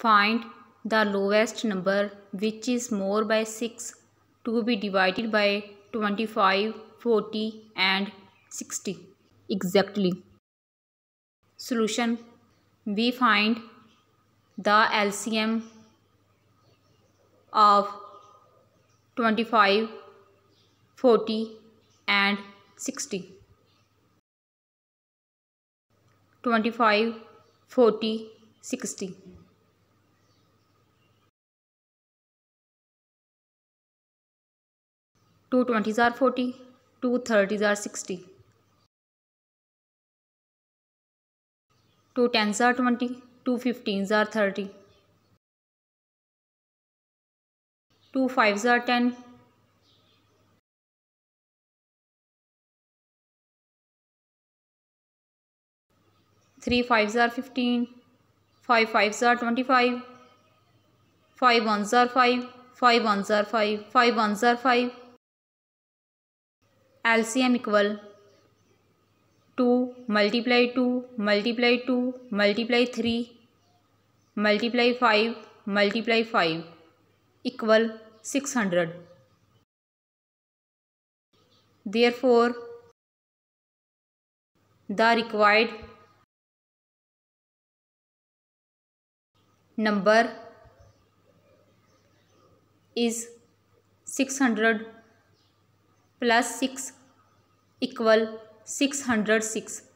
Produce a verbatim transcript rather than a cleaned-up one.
Find the lowest number which is more by six to be divided by twenty-five, forty and sixty exactly. Solution. We find the L C M of twenty-five, forty and sixty. twenty-five, forty, sixty. two twenties are forty, two thirties are sixty. two tens are twenty, two fifteens are thirty. two fives are ten. three fives are fifteen. five fives are twenty-five. five ones are five. five ones are five. five ones are five. L C M equal two multiply two multiply two multiply three multiply five multiply five equal six hundred. Therefore, the required number is six hundred plus six equal six hundred six.